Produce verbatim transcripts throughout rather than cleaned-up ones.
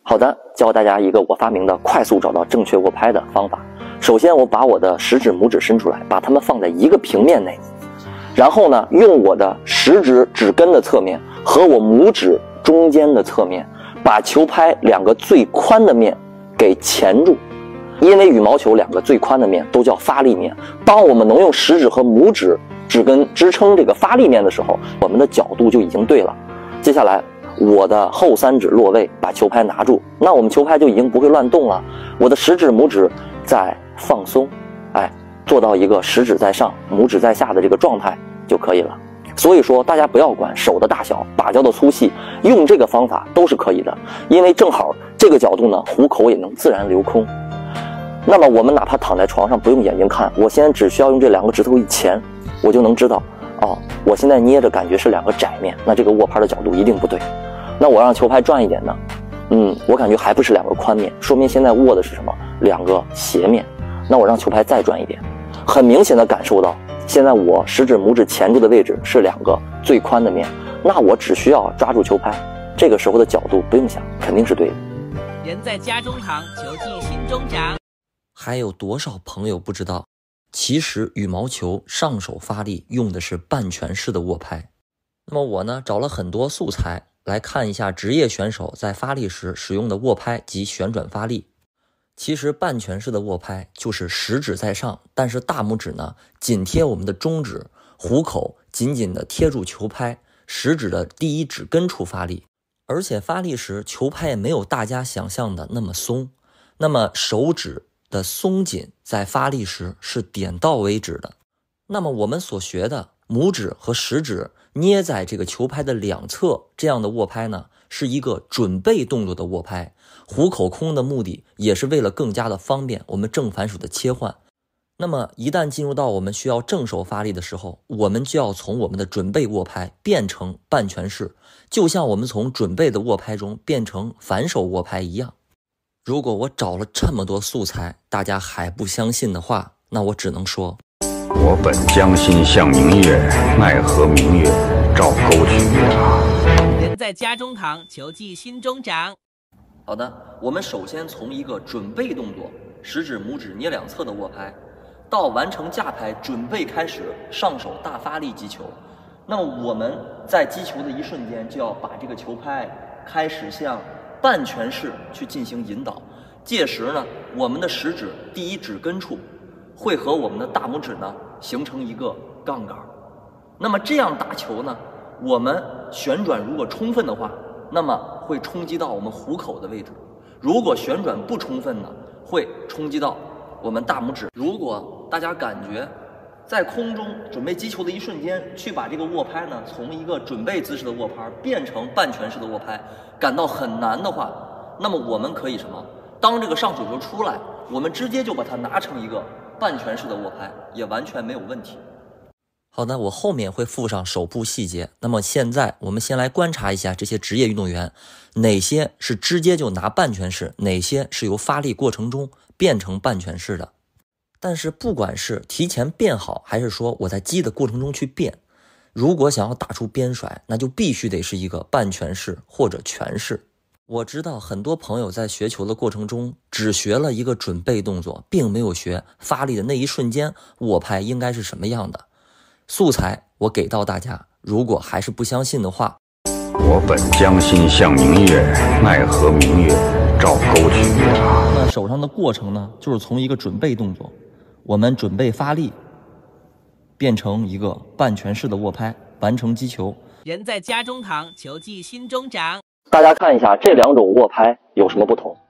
好的，教大家一个我发明的快速找到正确握拍的方法。首先，我把我的食指、拇指伸出来，把它们放在一个平面内，然后呢，用我的食指指根的侧面和我拇指中间的侧面，把球拍两个最宽的面给钳住。因为羽毛球两个最宽的面都叫发力面，当我们能用食指和拇指指根支撑这个发力面的时候，我们的角度就已经对了。接下来，我的后三指落位，把球拍拿住，那我们球拍就已经不会乱动了。我的食指、拇指在放松，哎，做到一个食指在上、拇指在下的这个状态就可以了。所以说，大家不要管手的大小、把胶的粗细，用这个方法都是可以的，因为正好这个角度呢，虎口也能自然留空。那么我们哪怕躺在床上不用眼睛看，我现在只需要用这两个指头一钳，我就能知道，哦，我现在捏着感觉是两个窄面，那这个握拍的角度一定不对。那我让球拍转一点呢，嗯，我感觉还不是两个宽面，说明现在握的是什么？两个斜面。那我让球拍再转一点，很明显的感受到，现在我食指、拇指钳住的位置是两个最宽的面，那我只需要抓住球拍，这个时候的角度不用想，肯定是对的。 人在家中躺，球技心中长。 还有多少朋友不知道，其实羽毛球上手发力用的是半拳式的握拍。那么我呢，找了很多素材来看一下职业选手在发力时使用的握拍及旋转发力。其实半拳式的握拍就是食指在上，但是大拇指呢紧贴我们的中指，虎口紧紧的贴住球拍，食指的第一指根处发力。而且发力时球拍也没有大家想象的那么松，那么手指的松紧在发力时是点到为止的。那么我们所学的拇指和食指捏在这个球拍的两侧，这样的握拍呢，是一个准备动作的握拍。虎口空的目的也是为了更加的方便我们正反手的切换。那么一旦进入到我们需要正手发力的时候，我们就要从我们的准备握拍变成半拳式，就像我们从准备的握拍中变成反手握拍一样。如果我找了这么多素材，大家还不相信的话，那我只能说， 我本将心向明月，奈何明月照沟渠啊。 人在家中躺，球技心中长。 好的，我们首先从一个准备动作，食指、拇指捏两侧的握拍，到完成架拍，准备开始上手大发力击球。那么我们在击球的一瞬间，就要把这个球拍开始向半拳式去进行引导。届时呢，我们的食指第一指根处会和我们的大拇指呢形成一个杠杆。那么这样打球呢，我们旋转如果充分的话，那么会冲击到我们虎口的位置。如果旋转不充分呢，会冲击到我们大拇指。如果大家感觉在空中准备击球的一瞬间，去把这个握拍呢从一个准备姿势的握拍变成半拳式的握拍，感到很难的话，那么我们可以什么？当这个上手球出来，我们直接就把它拿成一个半拳式的握拍，也完全没有问题。好的，我后面会附上手部细节。那么现在我们先来观察一下这些职业运动员，哪些是直接就拿半拳式，哪些是由发力过程中变成半拳式的。但是不管是提前变好，还是说我在击的过程中去变，如果想要打出边甩，那就必须得是一个半拳式或者拳式。我知道很多朋友在学球的过程中只学了一个准备动作，并没有学发力的那一瞬间握拍应该是什么样的。素材我给到大家，如果还是不相信的话， 我本将心向明月，奈何明月照沟渠啊。 那手上的过程呢，就是从一个准备动作，我们准备发力，变成一个半拳式的握拍，完成击球。 人在家中躺，球技心中长。 大家看一下这两种握拍有什么不同。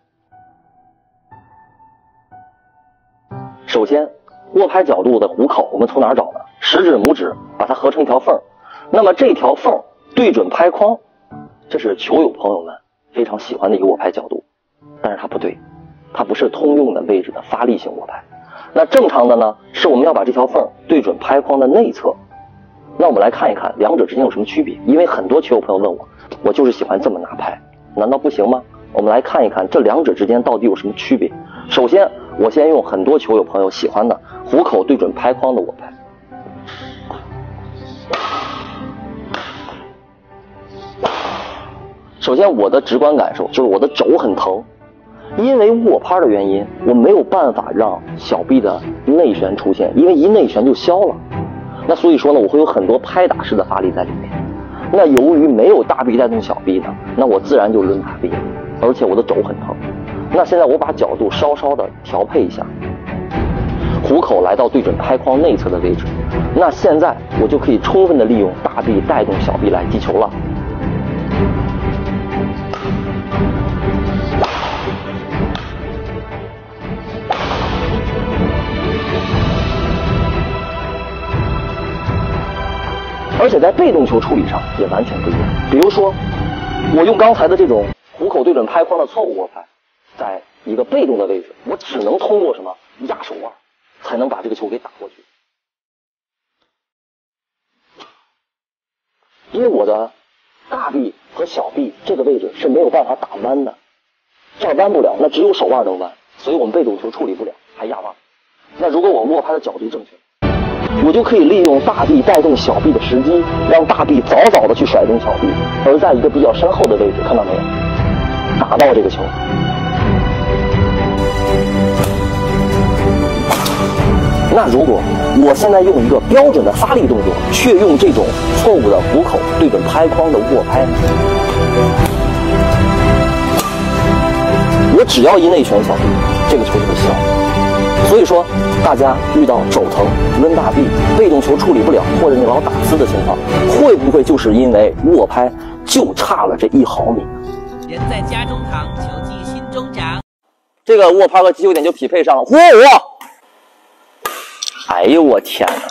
首先，握拍角度的虎口我们从哪儿找呢？食指、拇指把它合成一条缝，那么这条缝对准拍框，这是球友朋友们非常喜欢的一个握拍角度。但是它不对，它不是通用的位置的发力型握拍。那正常的呢，是我们要把这条缝对准拍框的内侧。那我们来看一看两者之间有什么区别，因为很多球友朋友问我，我就是喜欢这么拿拍，难道不行吗？我们来看一看这两者之间到底有什么区别。首先，我先用很多球友朋友喜欢的虎口对准拍框的握拍。 首先我的直观感受就是我的肘很疼，因为握拍的原因，我没有办法让小臂的内旋出现，因为一内旋就消了。那所以说呢，我会有很多拍打式的发力在里面。那由于没有大臂带动小臂的，那我自然就抡大臂，而且我的肘很疼。那现在我把角度稍稍的调配一下，虎口来到对准拍框内侧的位置，那现在我就可以充分的利用大臂带动小臂来击球了。而且在被动球处理上也完全不一样。比如说，我用刚才的这种虎口对准拍框的错误握拍，在一个被动的位置，我只能通过什么压手腕，才能把这个球给打过去。因为我的大臂和小臂这个位置是没有办法打弯的，这儿弯不了，那只有手腕能弯，所以我们被动球处理不了，还压腕。那如果我握拍的角度正确，我就可以利用大臂带动小臂的时机，让大臂早早的去甩动小臂，而在一个比较身后的位置，看到没有，打到这个球。那如果我现在用一个标准的发力动作，却用这种错误的虎口对准拍框的握拍，我只要一内旋小臂，这个球就会消。所以说，大家遇到肘疼、抡大臂、被动球处理不了，或者你老打呲的情况，会不会就是因为握拍就差了这一毫米？ 人在家中躺，球技心中长。 这个握拍和击球点就匹配上了。嚯我！哎呦我天哪！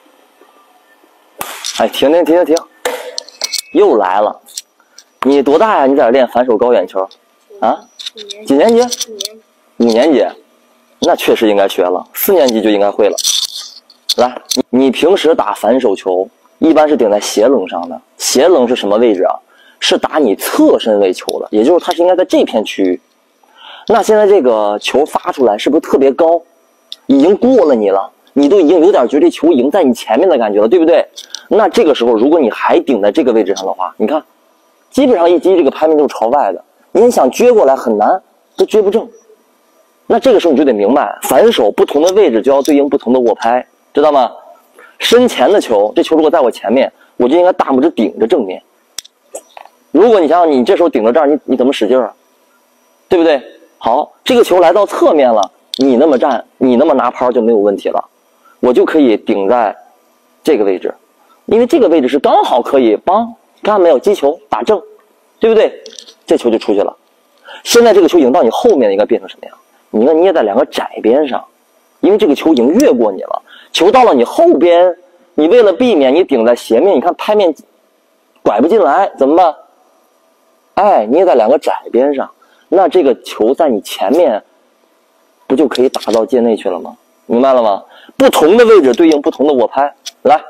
哎，停停停停停！又来了。你多大呀？你在这练反手高远球？啊？几年级？五年级。那确实应该学了，四年级就应该会了。来，你你平时打反手球，一般是顶在斜棱上的。斜棱是什么位置啊？是打你侧身位球的，也就是它是应该在这片区域。那现在这个球发出来是不是特别高？已经过了你了，你都已经有点觉得这球已经在你前面的感觉了，对不对？那这个时候，如果你还顶在这个位置上的话，你看，基本上一击这个拍面都是朝外的，你想撅过来很难，都撅不正。那这个时候你就得明白，反手不同的位置就要对应不同的握拍，知道吗？身前的球，这球如果在我前面，我就应该大拇指顶着正面。如果你想想，你这时候顶到这儿，你你怎么使劲啊？对不对？好，这个球来到侧面了，你那么站，你那么拿拍就没有问题了，我就可以顶在这个位置，因为这个位置是刚好可以帮，看到没有？击球打正，对不对？这球就出去了。现在这个球已经到你后面，应该变成什么样？你应该捏在两个窄边上，因为这个球已经越过你了。球到了你后边，你为了避免你顶在斜面，你看拍面拐不进来，怎么办？哎，捏在两个窄边上，那这个球在你前面，不就可以打到界内去了吗？明白了吗？不同的位置对应不同的握拍。来，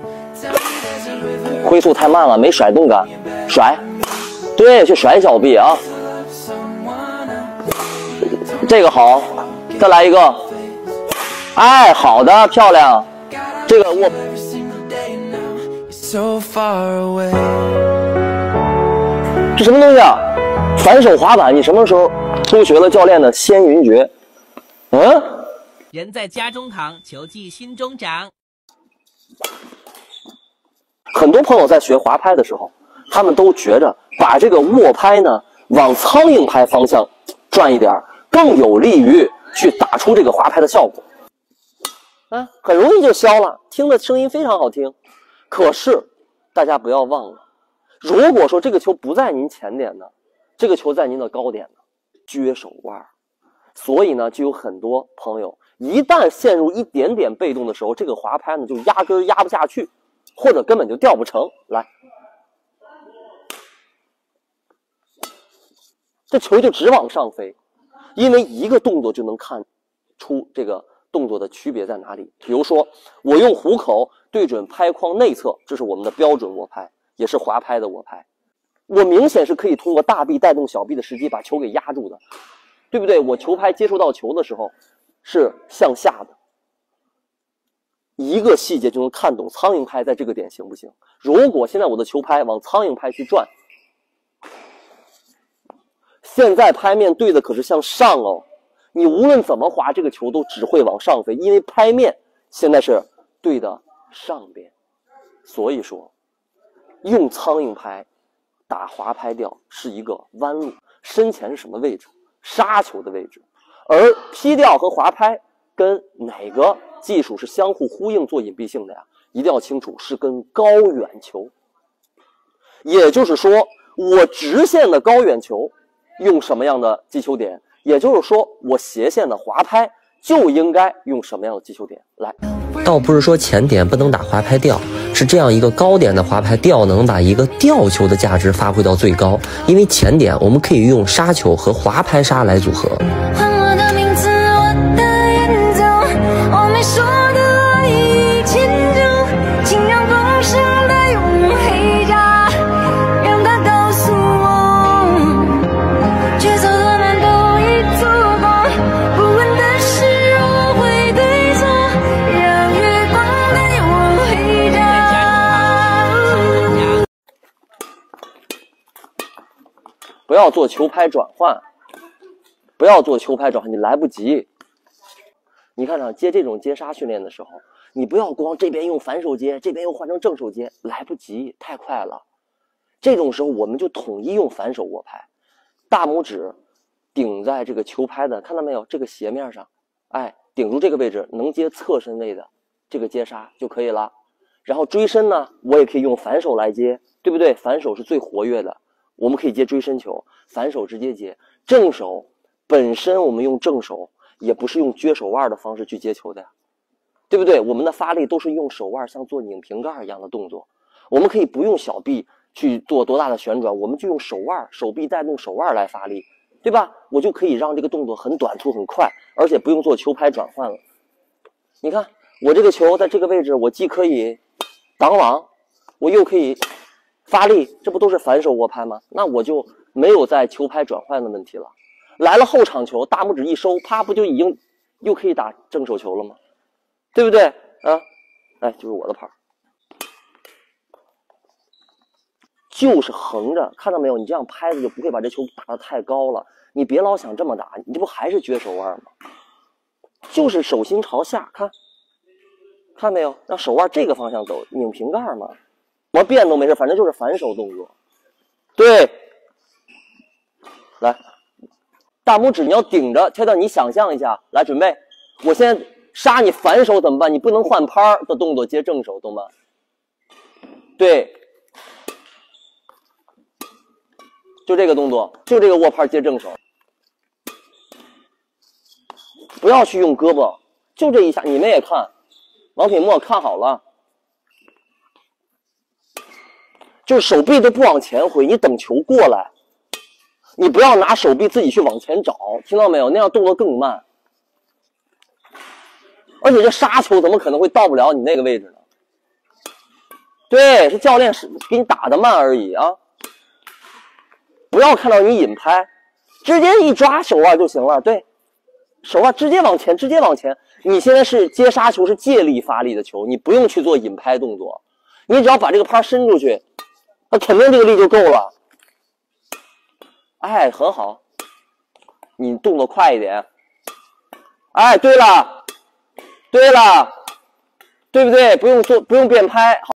挥速太慢了，没甩动感，甩，对，去甩小臂啊。这个好，再来一个，哎，好的，漂亮。这个握，这什么东西啊？反手滑板，你什么时候偷学了教练的仙云诀？嗯？ 人在家中躺，球技心中长。 很多朋友在学滑拍的时候，他们都觉着把这个握拍呢往苍蝇拍方向转一点，更有利于去打出这个滑拍的效果。啊，很容易就消了，听的声音非常好听。可是大家不要忘了，如果说这个球不在您前点呢，这个球在您的高点呢，撅手腕。所以呢，就有很多朋友一旦陷入一点点被动的时候，这个滑拍呢就压根压不下去，或者根本就掉不成。来，这球就直往上飞，因为一个动作就能看出这个动作的区别在哪里。比如说，我用虎口对准拍框内侧，这是我们的标准握拍，也是滑拍的握拍。我明显是可以通过大臂带动小臂的时机把球给压住的，对不对？我球拍接触到球的时候是向下的，一个细节就能看懂苍蝇拍在这个点行不行。如果现在我的球拍往苍蝇拍去转， 现在拍面对的可是向上哦，你无论怎么滑，这个球都只会往上飞，因为拍面现在是对的上边。所以说，用苍蝇拍打滑拍吊是一个弯路，身前是什么位置？杀球的位置。而劈吊和滑拍跟哪个技术是相互呼应做隐蔽性的呀？一定要清楚，是跟高远球。也就是说，我直线的高远球用什么样的击球点？也就是说，我斜线的滑拍就应该用什么样的击球点来？ 倒不是说前点不能打滑拍吊，是这样一个高点的滑拍吊能把一个吊球的价值发挥到最高，因为前点我们可以用杀球和滑拍杀来组合。 换我的名字，我的演奏，我没说的我已牵住，请让风声带我回家，让它告诉我，节奏多慢都已错过，不问的是我会对错，让月光带我回家。 不要做球拍转换，不要做球拍转换，你来不及。你看啊，接这种接杀训练的时候，你不要光这边用反手接，这边又换成正手接，来不及，太快了。这种时候我们就统一用反手握拍，大拇指顶在这个球拍的，看到没有？这个斜面上，哎，顶住这个位置，能接侧身位的这个接杀就可以了。然后追身呢，我也可以用反手来接，对不对？反手是最活跃的，我们可以接追身球，反手直接接。正手本身我们用正手也不是用撅手腕的方式去接球的呀，对不对？我们的发力都是用手腕像做拧瓶盖一样的动作，我们可以不用小臂去做多大的旋转，我们就用手腕手臂带动手腕来发力，对吧？我就可以让这个动作很短促很快，而且不用做球拍转换了。你看我这个球在这个位置，我既可以挡网，我又可以发力，这不都是反手握拍吗？那我就没有在球拍转换的问题了。来了后场球，大拇指一收，啪，不就已经又可以打正手球了吗？对不对啊？哎，就是我的拍，就是横着，看到没有？你这样拍子就不会把这球打得太高了。你别老想这么打，你这不还是撅手腕吗？就是手心朝下，看，看没有？让手腕这个方向走，拧瓶盖嘛，怎么变都没事，反正就是反手动作。对，来。大拇指你要顶着，跳跳，你想象一下，来准备，我现在杀你反手怎么办？你不能换拍的动作接正手，懂吗？对，就这个动作，就这个握拍接正手，不要去用胳膊，就这一下，你们也看，王品墨看好了，就是手臂都不往前挥，你等球过来。你不要拿手臂自己去往前找，听到没有？那样动作更慢。而且这杀球怎么可能会到不了你那个位置呢？对，是教练是给你打的慢而已啊！不要看到你引拍，直接一抓手腕就行了。对，手腕直接往前，直接往前。你现在是接杀球，是借力发力的球，你不用去做引拍动作，你只要把这个拍伸出去，那肯定这个力就够了。哎，很好，你动作快一点。哎，对了，对了，对不对？不用做，不用变拍。好。